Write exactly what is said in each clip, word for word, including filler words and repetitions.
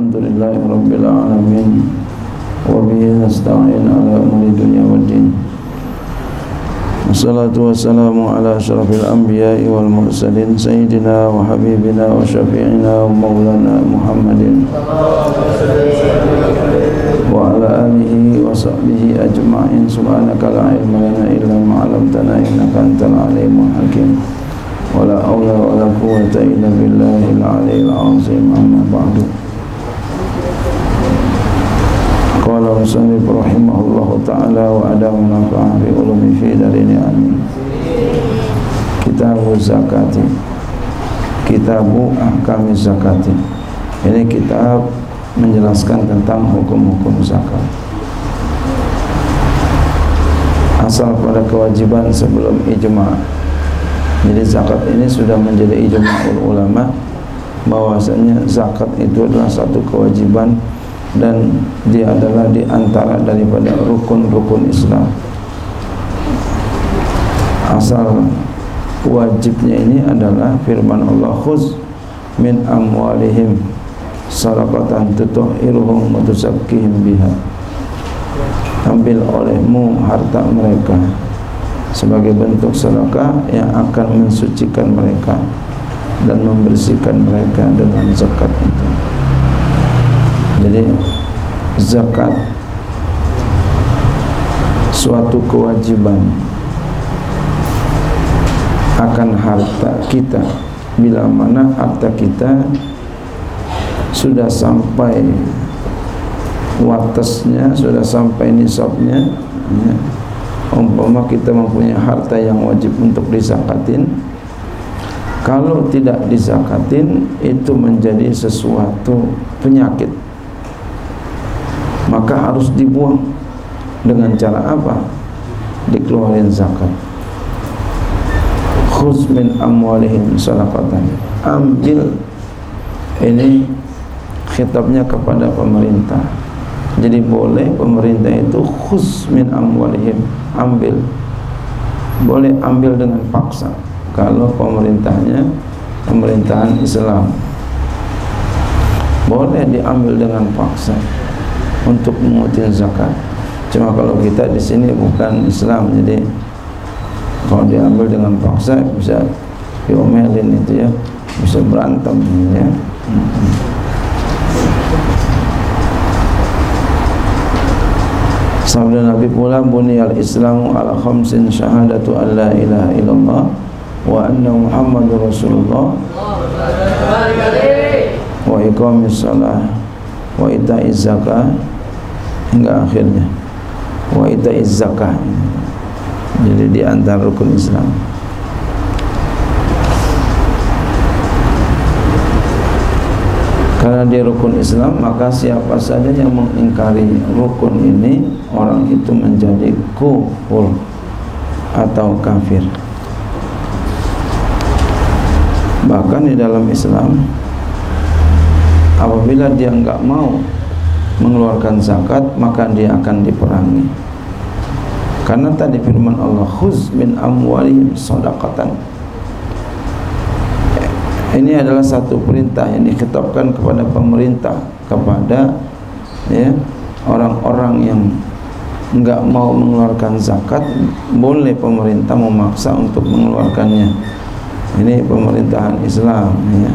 alhamdulillahi rabbil alamin wa bihi nasta'in ala umuri dunya waddin. Wassalatu wassalamu ala asyrafil anbiya'i wal mursalin sayyidina wa habibina wa syafi'ina wa maulana Muhammadin wa ala alihi wa sahbihi ajma'in. Subhanaka la ilma lana illa ma 'allamtana innaka antal alimul hakim. Wala haula wala quwwata illa billahil aliyyil azim. Amma ba'du. Qala musannif rahimahullahu ta'ala wa adama nafa'ah bi ulumi fi darini amin. Kitabu zakati, Kitabu ahkami zakati. Ini kitab menjelaskan tentang hukum-hukum zakat. Asal pada kewajiban sebelum ijma'. Jadi zakat ini sudah menjadi ijma'ul ulama bahwasanya zakat itu adalah satu kewajiban dan dia adalah di antara daripada rukun-rukun Islam. Asal wajibnya ini adalah firman Allah, khuz min amwalihim sadaqatan tutahhiruhum wa tuzakkihim biha. Ambil olehmu harta mereka sebagai bentuk sedekah yang akan mensucikan mereka dan membersihkan mereka dengan zakat itu. Jadi zakat suatu kewajiban akan harta kita bila mana harta kita sudah sampai watasnya, sudah sampai nisabnya, ya. Umpama kita mempunyai harta yang wajib untuk disakatin, kalau tidak disakatin itu menjadi sesuatu penyakit, maka harus dibuang. Dengan cara apa? Dikeluarin zakat. Khuz min amwalihim sadaqatan. Ambil, ini khitabnya kepada pemerintah. Jadi boleh pemerintah itu khuz min amwalihim, ambil. Boleh ambil dengan paksa kalau pemerintahnya pemerintahan Islam. Boleh diambil dengan paksa untuk mengutin zakat. Cuma kalau kita di sini bukan Islam, jadi kalau diambil dengan paksa bisa diomelin itu ya, bisa berantem ya. Sabda Nabi pula, buniyal islamu ala khamsin syahadatu an la ilaha illallah wa anna muhammadur rasulullah wa iqamis shalah wa ita'iz zakah hingga akhirnya. Wa ita'iz zakah, jadi di antara rukun Islam. Karena dia rukun Islam, maka siapa saja yang mengingkari rukun ini, orang itu menjadi kufur atau kafir. Bahkan di dalam Islam, apabila dia enggak mau mengeluarkan zakat, maka dia akan diperangi. Karena tadi firman Allah, khuz min amwalihim shadaqatan. Ini adalah satu perintah yang diketapkan kepada pemerintah, kepada ya orang-orang yang enggak mau mengeluarkan zakat, boleh pemerintah memaksa untuk mengeluarkannya. Ini pemerintahan Islam ya.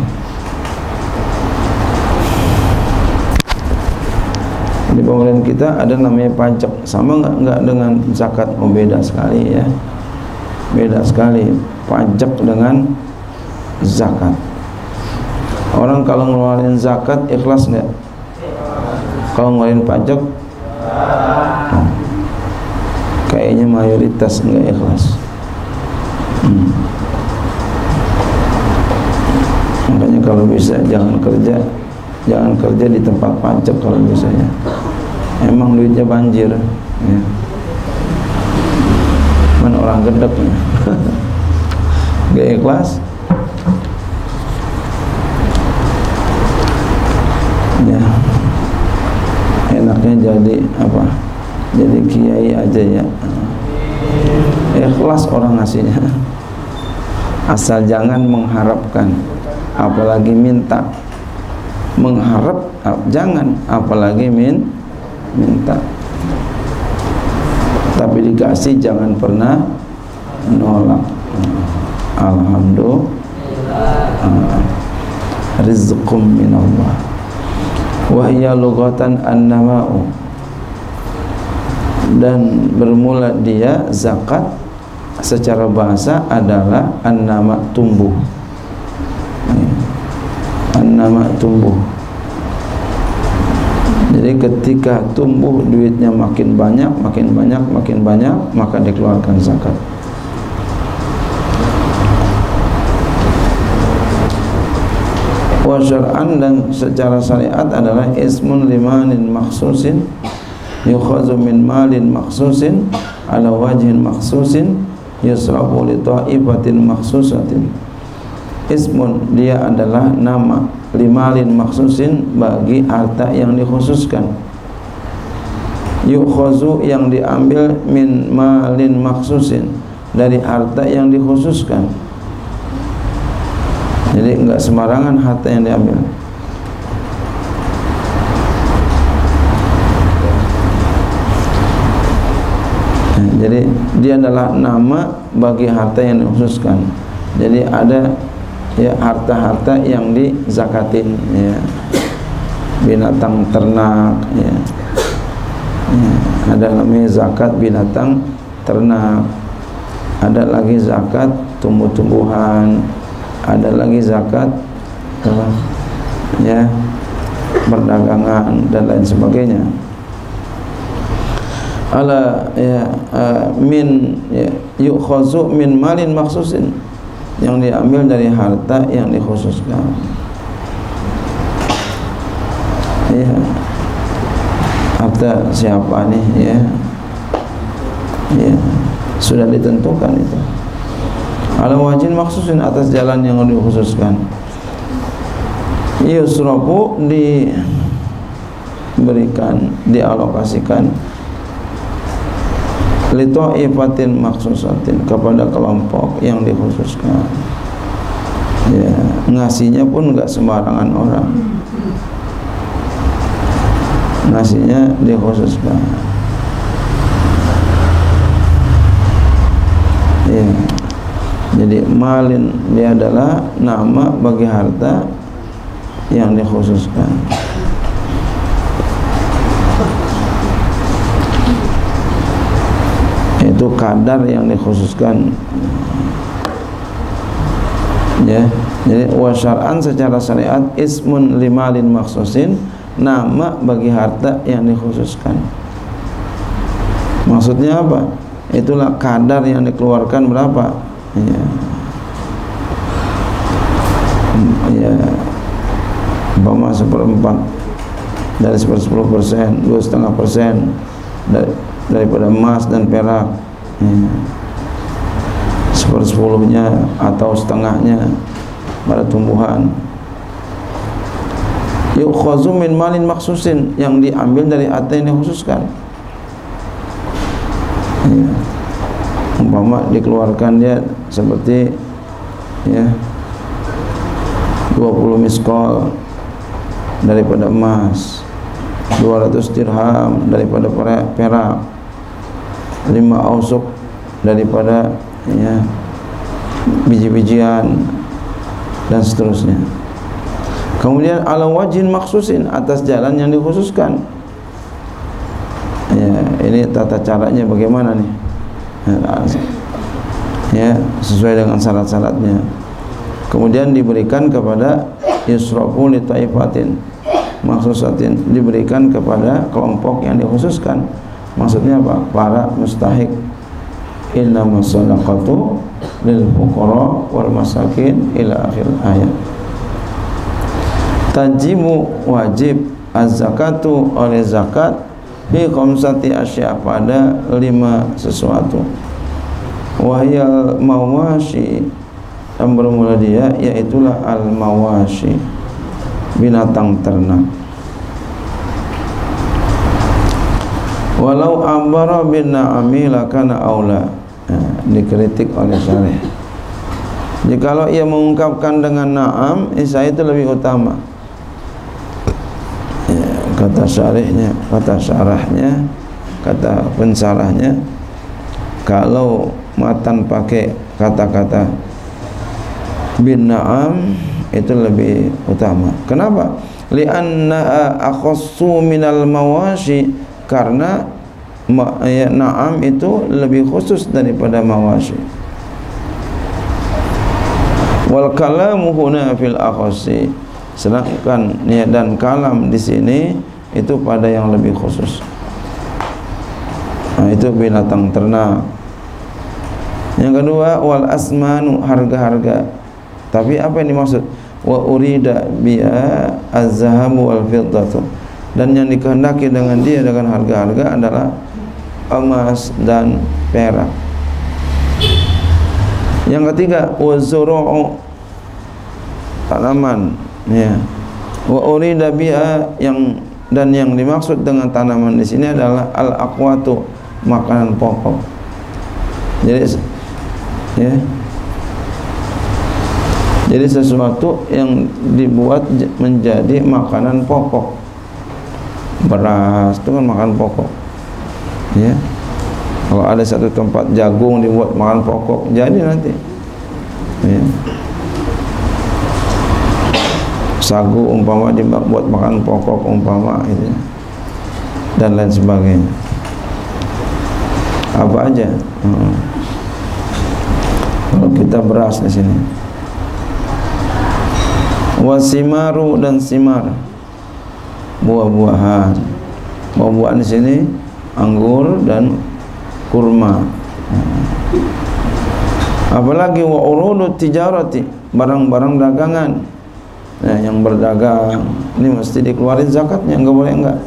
Di pemerintahan kita ada namanya pajak, sama enggak enggak dengan zakat? Oh, beda sekali ya. Beda sekali pajak dengan zakat. Orang kalau ngeluarin zakat ikhlas enggak? Kalau ngeluarin pajak, nah, kayaknya mayoritas enggak ikhlas. Hmm. Makanya kalau bisa jangan kerja, jangan kerja di tempat pajak kalau misalnya. Emang duitnya banjir. Ya. Mana orang gedeknya? Enggak ikhlas. Ya, enaknya jadi apa? Jadi kiai aja ya. Ikhlas orang ngasihnya. Asal jangan mengharapkan, apalagi minta. mengharap, jangan, apalagi min minta. Tapi dikasih jangan pernah nolak. Alhamdulillah, rizqum minallah. Wa hiya lughatan an-nama'u, dan bermula dia zakat secara bahasa adalah an-nama, tumbuh. An-nama, tumbuh. Jadi ketika tumbuh duitnya makin banyak, makin banyak, makin banyak, maka dikeluarkan zakat. Wa syar'an, dan secara syariat adalah ismun limanin makhsusin yukhazu min malin makhsusin ala wajhin makhsusin yusrafu li ta'ifatin makhsusatin. Ismun, dia adalah nama, limalin makhsusin, bagi harta yang dikhususkan. Yukhazu, yang diambil, min malin makhsusin, dari harta yang dikhususkan. Jadi enggak sembarangan harta yang diambil. Jadi dia adalah nama bagi harta yang dikhususkan. Jadi ada ya harta-harta yang dizakatin, ya, binatang ternak, ya. Ya, ada namanya zakat binatang ternak, ada lagi zakat tumbuh-tumbuhan, ada lagi zakat apa, ya, perdagangan dan lain sebagainya. Ala ya uh, min ya, yukhazu min malin makhsusin, yang diambil dari harta yang dikhususkan. Ya, harta siapa nih, ya, ya, sudah ditentukan itu. Ala wajin maksusin, atas jalan yang dikhususkan. Yusrafu, diberikan, dialokasikan, li ta'ifatin maksusatin, kepada kelompok yang dikhususkan. Ya, ngasihnya pun enggak sembarangan orang, ngasihnya dikhususkan. Ya, jadi malin, dia adalah nama bagi harta yang dikhususkan. Itu kadar yang dikhususkan, ya. Jadi wa syar'an, secara syariat, ismun limalin makhsusin, nama bagi harta yang dikhususkan. Maksudnya apa? Itulah kadar yang dikeluarkan berapa, ya, ya, umpama seperempat dari sepersepuluh persen, dua setengah persen dari daripada emas dan perak, ya, sepersepuluhnya atau setengahnya pada tumbuhan. Yukhazu min malin maksusin, yang diambil dari harta yang dikhususkan. Ya, umpama dikeluarkan dia seperti, ya, dua puluh miskol daripada emas, dua ratus dirham daripada perak, lima ausuk daripada, ya, biji-bijian, dan seterusnya. Kemudian ala wajhin maksusin, atas jalan yang dikhususkan. Ya, ini tata caranya bagaimana nih? Ya, sesuai dengan syarat-syaratnya. Kemudian diberikan kepada yusrafu li taifatin maksusatin, diberikan kepada kelompok yang dikhususkan. Maksudnya apa? Para mustahik. Innamas shadaqatu lil fuqara wal masakin, ila akhir ayat. Tajibu, wajib, az-zakatu, oleh zakat, fi khamsati asya, pada lima sesuatu. Wahyal mawashi, dan bermula dia, yaitulah al mawashi, binatang ternak. Walau ambara bin na'ami lakana aula, nah, dikritik oleh syarih. Jikalau ia mengungkapkan dengan na'am, isa itu lebih utama. kata syarihnya, kata syarahnya, kata pensarahnya, kalau matan pakai kata-kata bin na'am itu lebih utama. Kenapa? Li'anna akhassu minal mawashi, karena ma, ya, na'am itu lebih khusus daripada mawashi. Wal kalamu huna fil akhassi, sedangkan ya, dan kalam di sini itu pada yang lebih khusus. Nah, itu binatang ternak. Yang kedua, wal asmanu, harga-harga. Tapi apa yang dimaksud? Wa urida bi'a az-zahabu wal fiddatu, dan yang dikehendaki dengan dia dengan harga-harga adalah emas dan perak. Yang ketiga, wa zuru'u, tanaman, ya. Wa urida bi'a, yang dan yang dimaksud dengan tanaman di sini adalah al-aqwatu, makanan pokok. Jadi ya, jadi sesuatu yang dibuat menjadi makanan pokok. Beras itu kan makanan pokok, ya. Kalau ada satu tempat jagung dibuat makanan pokok, jadi nanti, ya. Sagu umpama dibuat makanan pokok umpama itu, dan lain sebagainya. Apa aja? Hmm. Kalau kita beras di sini. Wasimaru, dan simar, buah-buahan. Buah-buahan di sini anggur dan kurma. Apalagi wa urudu tijarati, barang-barang dagangan. Nah, yang berdagang ini mesti dikeluarin zakatnya, enggak boleh enggak.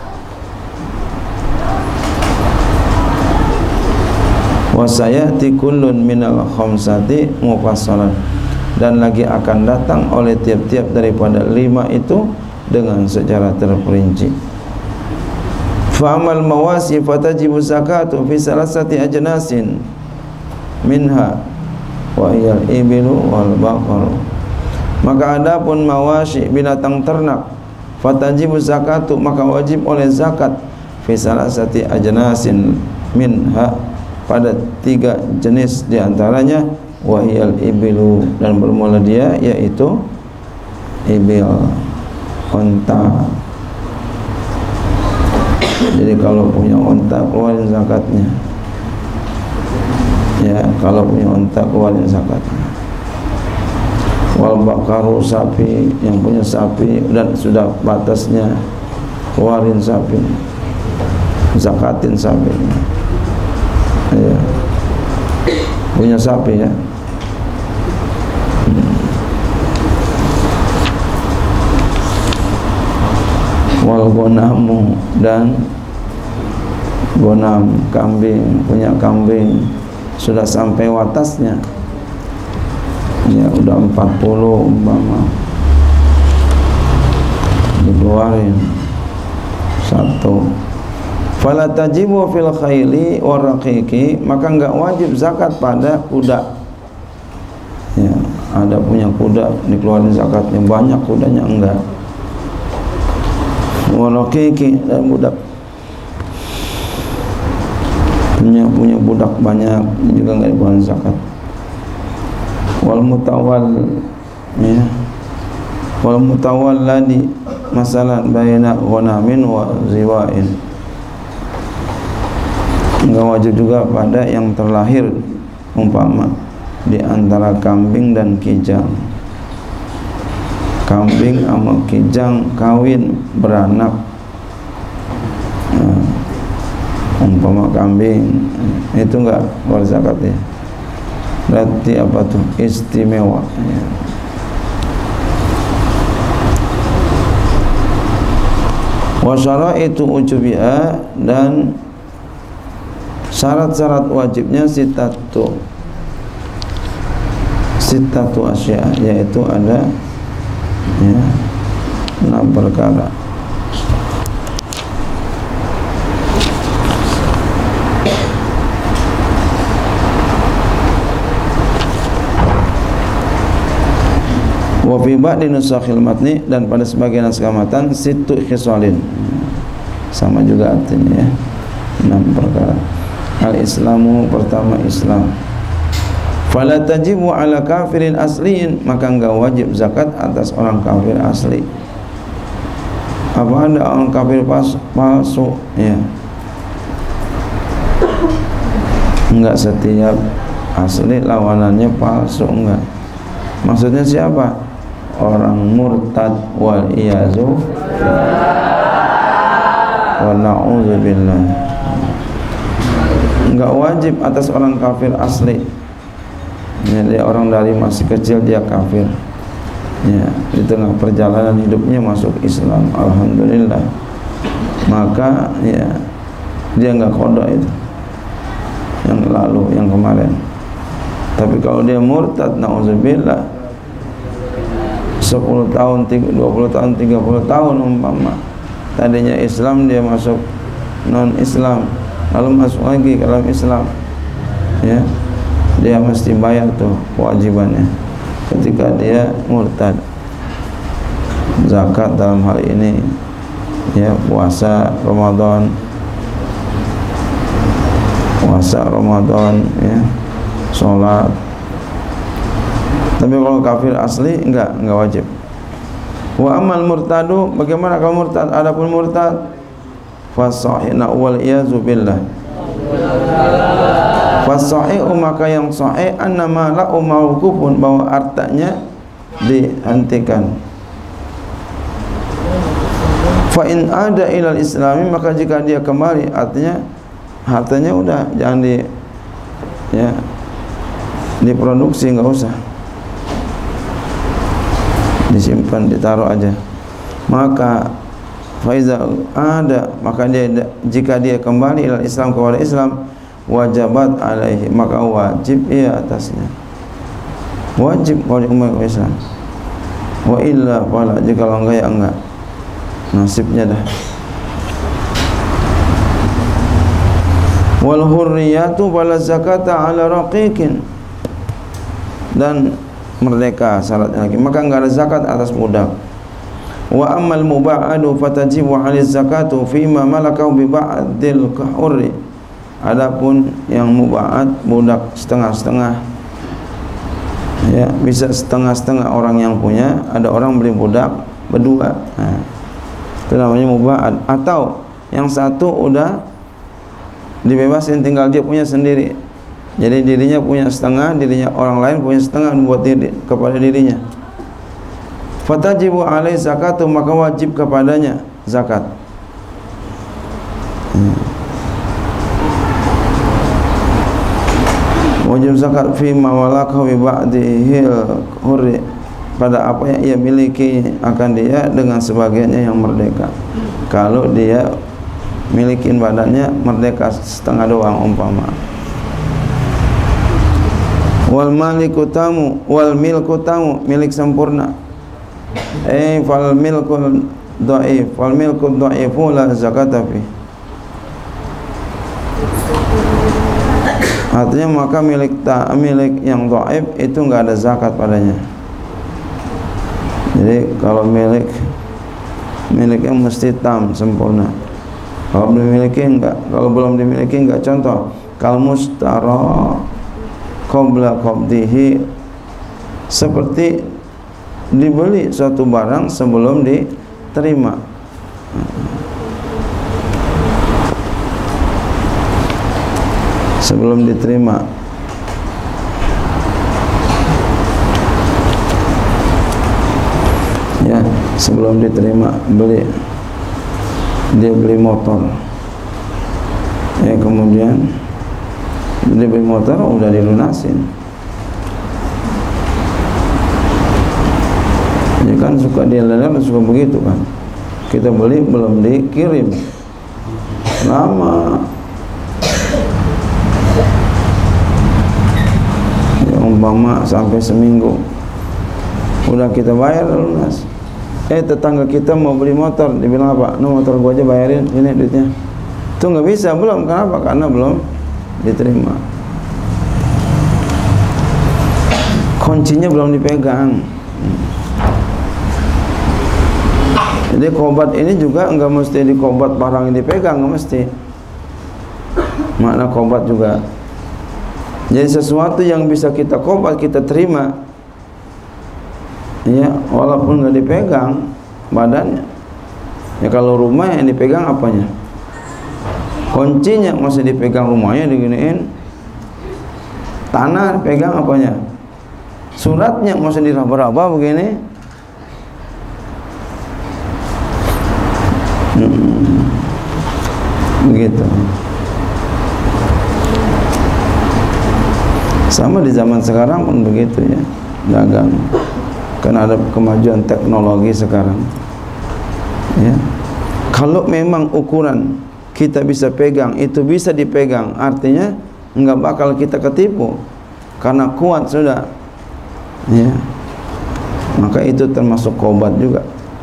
Wa sayati kullun minal khamsati mufassalan, dan lagi akan datang oleh tiap-tiap daripada lima itu dengan secara terperinci. Fa'amal mawasi fatajibu zakatu fi salasati ajnasin minha wa iyal ibilu wal baqaru. Maka adapun mawasi, binatang ternak, fatajibu zakatu, maka wajib oleh zakat fi salasati ajnasin minha, pada tiga jenis diantaranya, wahiyal ibilu, dan bermula dia yaitu ibil, onta. Jadi kalau punya onta keluarin zakatnya, ya, kalau punya onta keluarin zakatnya. Wal bakaru, sapi, yang punya sapi dan sudah batasnya, keluarin sapi, zakatin sapinya, ya. Punya sapi, ya. Hmm. Wal gonamu, dan gonam, kambing, punya kambing sudah sampai watasnya, ya, udah empat puluh umpama, dikeluarin satu. Fala tajibu fil khayli waraqiqi, maka enggak wajib zakat pada kuda. Ya, ada punya kuda dikeluarin zakatnya, banyak kudanya enggak. Waraqiqi, dan budak, punya punya budak banyak juga enggak dikeluarin zakat. Wal mutawal, ya, wal mutawalladi, masalan baina ghanamin wa ziwain, enggak wajib juga pada yang terlahir umpama di antara kambing dan kijang. Kambing sama kijang kawin beranak, nah, umpama kambing itu enggak keluar zakatnya. Berarti apa tuh? Istimewa, ya. Wa syaraitu ujubiha, dan syarat-syarat wajibnya sitatu sitatu asya, yaitu ada, ya, enam perkara. Wa fi ba'di nusakhil matni, dan pada sebagian naskah matan situ khisalin, sama juga artinya ya, enam perkara. Al-Islamu, pertama Islam. Fala tajibu ala kafirin asliin, maka enggak wajib zakat atas orang kafir asli. Apa ada orang kafir pas, palsu? Ya, enggak setiap asli lawanannya palsu, enggak. Maksudnya siapa? Orang murtad wal iyazu wa na'udzubillah. Enggak wajib atas orang kafir asli. Jadi orang dari masih kecil dia kafir, ya, di tengah perjalanan hidupnya masuk Islam, alhamdulillah, maka ya dia enggak kodok itu yang lalu, yang kemarin. Tapi kalau dia murtad, na'udzubillah, sepuluh tahun, dua puluh tahun, tiga puluh tahun umpama tadinya Islam, dia masuk non-Islam, lalu masuk lagi ke dalam Islam, ya, dia mesti bayar tuh kewajibannya ketika dia murtad. Zakat dalam hal ini, ya, puasa Ramadan, puasa Ramadan, ya, sholat. Tapi kalau kafir asli enggak, enggak wajib. Wa amal murtadu, bagaimana kalau murtad? Adapun murtad fasahina wal iyazu billah. Fasahihu, maka yang sahih annama la mauqufun, bahwa artanya dihentikan. Fa in ada ilal islami, maka jika dia kembali, artinya hartanya udah jangan di, ya, diproduksi, enggak usah disimpan, ditaruh aja. Maka faiza ada, maka dia, jika dia kembali ilal Islam, kepada Islam, wajibat alaihi, maka wajib ia atasnya, wajib kalau kembali ke Islam. Wa illa fala, jika enggak ya enggak, nasibnya dah. Wal hurriyatu fala zakata ala raqiqin, dan merdeka syaratnya lagi, maka enggak ada zakat atas budak. Wa ammal muba'adu fatajibu 'alaihi zakatu fima malakahu bi ba'dil hurri, adapun yang muba'ad, budak setengah-setengah, ya, bisa setengah-setengah orang yang punya, ada orang beli budak berdua, nah, itu namanya muba'ad. Atau yang satu udah dibebasin, tinggal dia punya sendiri, jadi dirinya punya setengah, dirinya orang lain punya setengah buat diri, kepada dirinya. Fatajibu alaihi zakatu, maka wajib kepadanya zakat. Hmm. Wajib zakat fi ma walakahu bi ba'dihil hurri, pada apa yang ia miliki akan dia dengan sebagiannya yang merdeka. Kalau dia milikin badannya merdeka setengah doang umpama. Wal maliku tamu, wal milku tamu, milik sempurna. Eh fal milku dhaif, fal milku dhaifu la zakata fi. Artinya maka milik tak, milik yang dhaif itu enggak ada zakat padanya. Jadi kalau milik, miliknya mesti tam, sempurna. Kalau belum dimiliki enggak, kalau belum dimiliki enggak. Contoh, kal mustara qabla qabdihi, seperti dibeli suatu barang sebelum diterima. Sebelum diterima. Ya, sebelum diterima beli, dia beli motor, ya, kemudian dia beli motor udah dilunasin. Ini kan suka dia lelang, suka begitu kan. Kita beli belum dikirim, lama. Ya, umpama sampai seminggu, udah kita bayar lunas. Eh tetangga kita mau beli motor, dibilang apa? No, motor gua aja bayarin, ini duitnya. Itu nggak bisa, belum. Kenapa? Karena belum diterima. Kuncinya belum dipegang. Jadi kobat ini juga enggak mesti di kobat barang yang dipegang, enggak mesti. Makna kobat juga. Jadi sesuatu yang bisa kita kobat, kita terima, ya, walaupun enggak dipegang badannya. Ya kalau rumah yang dipegang apanya? Kuncinya masih dipegang, rumahnya diginiin. Tanah dipegang apanya? Suratnya masih diraba-raba begini. Hmm. Begitu. Sama di zaman sekarang pun begitu ya, dagang. Karena ada kemajuan teknologi sekarang. Ya. Kalau memang ukuran kita bisa pegang, itu bisa dipegang, artinya enggak bakal kita ketipu karena kuat sudah. Ya. Maka itu termasuk kobat juga.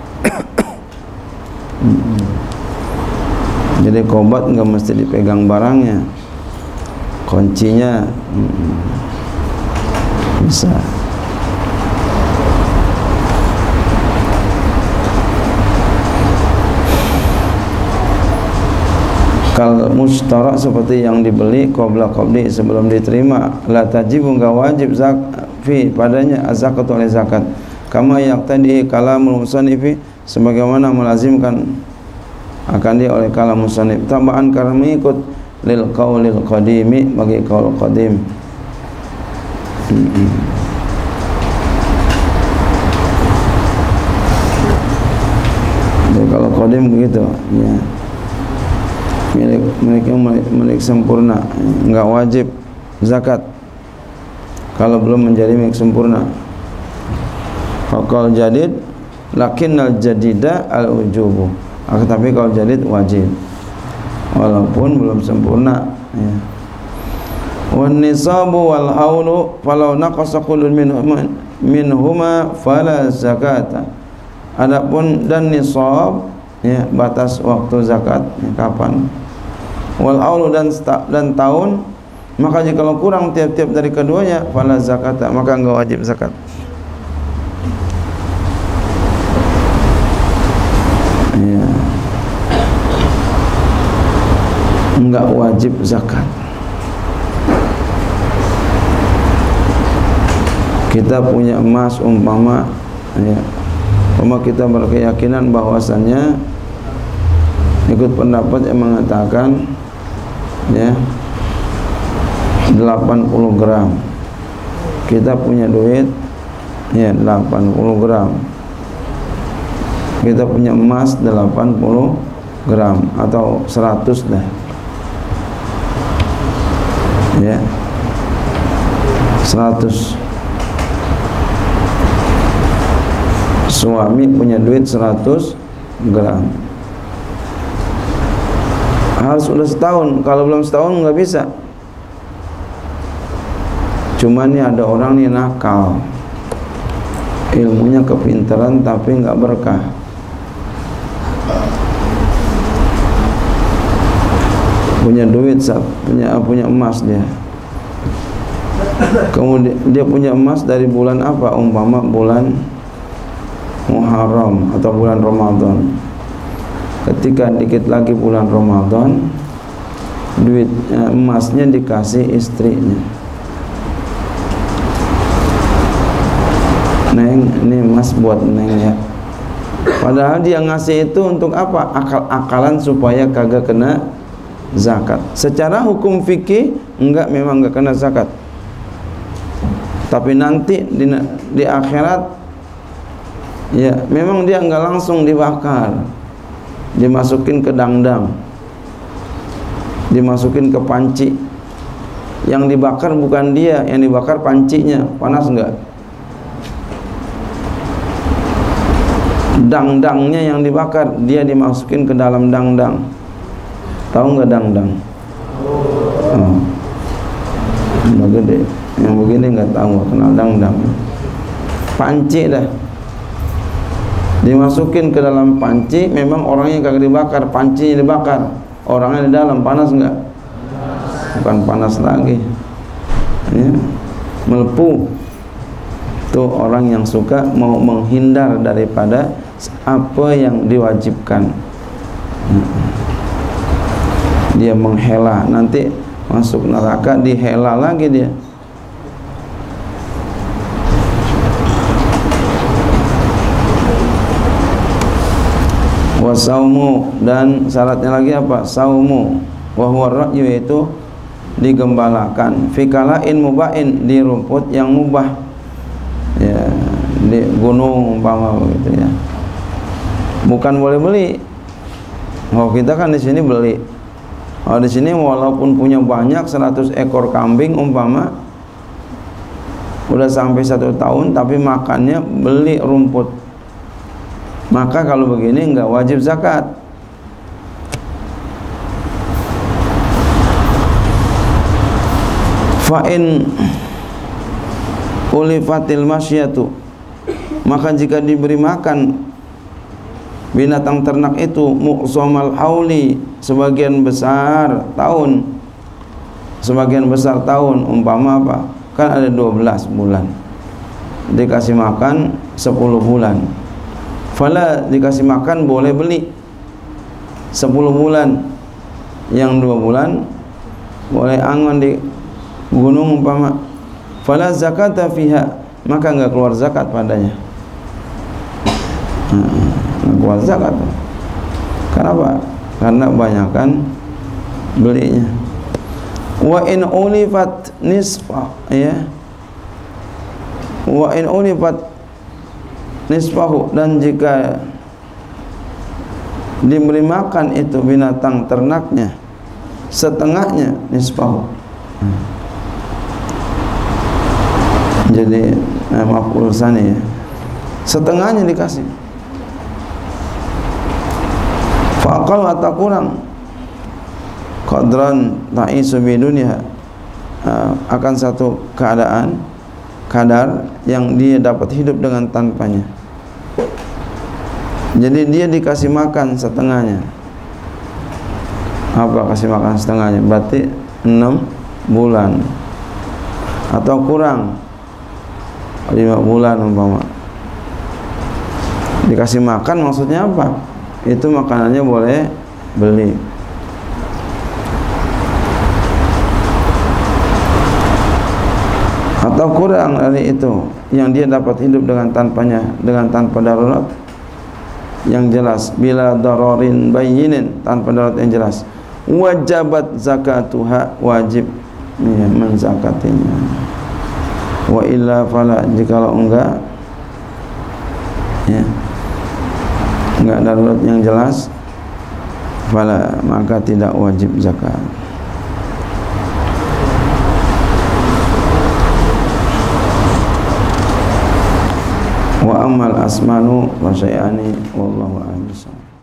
Jadi kobat enggak mesti dipegang barangnya, kuncinya hmm, bisa. Kal mustarak seperti yang dibeli qabla qabli sebelum diterima, la tajibu enggak wajib zakat fi padanya zakat oleh zakat. Kama yaqtadi kalamul musannifi sebagaimana melazimkan akan dia oleh kalam musannif, tambahan karena mengikut lil qaulil qadimi bagi qaul qadim. Hmm. Jadi kalau qadim begitu ya, milik miliknya milik, milik sempurna, enggak wajib zakat kalau belum menjadi milik sempurna. Fakal jadid lakinnal jadida al ujubu. Akan tapi kalau jadid wajib walaupun belum sempurna ya. Wan nisabu wal haulu falau naqasa kullun minhuma minhuma fala zakata. Adapun dan nisab ya, batas waktu zakat ya, kapan, wal haulu dan dan tahun, maka jika kalau kurang tiap-tiap dari keduanya fala zakata, maka enggak wajib zakat. Ya. Enggak wajib zakat. Kita punya emas umpama ya, umpama kita berkeyakinan bahwasannya ikut pendapat yang mengatakan ya delapan puluh gram. Kita punya duit ya delapan puluh gram. Kita punya emas delapan puluh gram atau seratus dah. Ya. seratus. Suami punya duit seratus gram. Harus sudah setahun, kalau belum setahun nggak bisa. Cuman nih ada orang nih nakal, ilmunya kepintaran tapi nggak berkah. Punya duit, punya punya emas dia. Kemudian dia punya emas dari bulan apa? Umpama bulan Muharram atau bulan Ramadan. Ketika dikit lagi bulan Ramadan, duit eh, emasnya dikasih istrinya. Neng, ini emas buat Neng ya. Padahal dia ngasih itu untuk apa? Akal-akalan supaya kagak kena zakat. Secara hukum fikih enggak, memang enggak kena zakat. Tapi nanti di, di akhirat ya memang dia enggak langsung dibakar, dimasukin ke dangdang, dimasukin ke panci. Yang dibakar bukan dia, yang dibakar pancinya. Panas enggak? Dangdangnya yang dibakar, dia dimasukin ke dalam dangdang. Tahu nggak dangdang? Oh. Udah gede. Yang begini nggak tahu, kenal dangdang. Panci dah. Dimasukin ke dalam panci, memang orangnya kagak dibakar, pancinya dibakar. Orangnya di dalam, panas nggak? Bukan panas lagi. Ya. Melepuh. Itu orang yang suka mau menghindar daripada apa yang diwajibkan. Dia menghela, nanti masuk neraka dihela lagi dia. Wasaumu, dan syaratnya lagi apa? Saumu wa huwa ra'yu, yaitu digembalakan, fikalain mubain, di rumput yang mubah, ya, di gunung umpama begitu ya. Bukan boleh beli. Oh, kita kan di sini beli. Oh, di sini walaupun punya banyak seratus ekor kambing umpama, udah sampai satu tahun tapi makannya beli rumput. Maka kalau begini enggak wajib zakat. Fa'in ulifatil masyatu, maka jika diberi makan binatang ternak itu muqsamal hauli, sebagian besar tahun, sebagian besar tahun, umpama apa? Kan ada dua belas bulan, dikasih makan sepuluh bulan. Fala, dikasih makan boleh beli sepuluh bulan, yang dua bulan boleh angon di gunung umpama. Fala zakata fiha, maka enggak keluar zakat padanya. Enggak keluar zakat. Kenapa? Karena kebanyakan belinya. Wa in ulifat nisfa, ya. Wa in ulifat nisfahu, dan jika diberi makan itu binatang ternaknya setengahnya, nisfahu, hmm. jadi eh, maaf urusannya ya, setengahnya dikasih. Faqal, atau kurang, qadran ta'isu bidunya, uh, akan satu keadaan, kadar yang dia dapat hidup dengan tanpanya. Jadi dia dikasih makan setengahnya. Apa kasih makan setengahnya? Berarti enam bulan atau kurang, lima bulan umpama. Dikasih makan maksudnya apa? Itu makanannya boleh beli. Atau kurang dari itu, yang dia dapat hidup dengan tanpanya, dengan tanpa darurat yang jelas, bila dararin bayyinin, tanpa darurat yang jelas, wajabat zakatuha, wajib ya, menzakatinya. Wa illa fala, jikalau enggak ya, enggak darurat yang jelas, fala, maka tidak wajib zakat. Wa amal asmanu wa syai'ani wallahu a'lam.